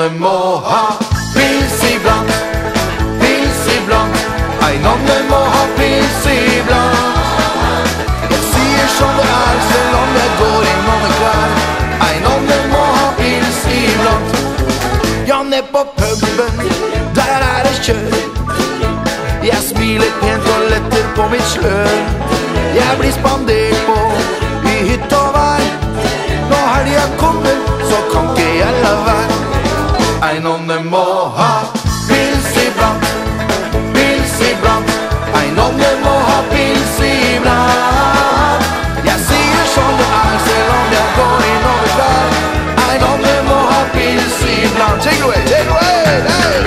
nonne må ha pils iblant, pils iblant. Ei nonne må ha pils iblant. Jeg sier som det er, selv om jeg går i nonneklær. Ei nonne må ha pils iblant. Ja, ned på puben, der er det kjør. Jeg smiler pent og letter på mitt slør. Jeg blir spandert på i hytt og vær. Når helga kommer, så kan ikke jeg la være. Ei nonne må ha pils iblant, pils iblant. Ei nonne må ha pils iblant. Jeg sier som det er, selv om jeg går i nonneklær. Ei nonne må ha pils iblant. Take it away, take it away, hey!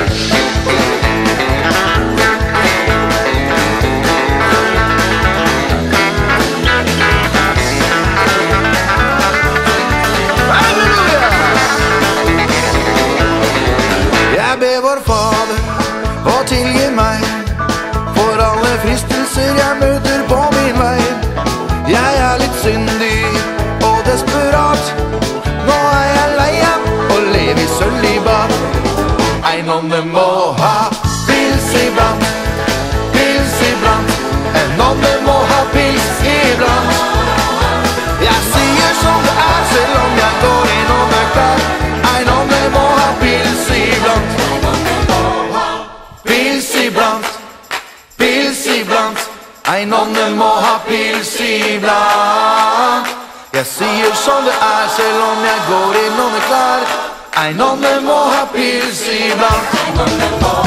Jeg ber vår Fader å tilgi meg for alle fristelser jeg møter på min vei. Jeg er litt syndig og desperat. Nå er jeg lei av å leve i sølibat. Ei nonne må ha pils iblant, pils iblant. En nonne må ha pils iblant. Jeg sier som det er, selv om jeg går i nonneklær. Ei nonne må ha pils iblant. Pils iblant, pils iblant. Ei nonne må ha pils iblant. Jeg sier som det er, selv om jeg går i nonneklær. Ei nonne må ha pils iblant.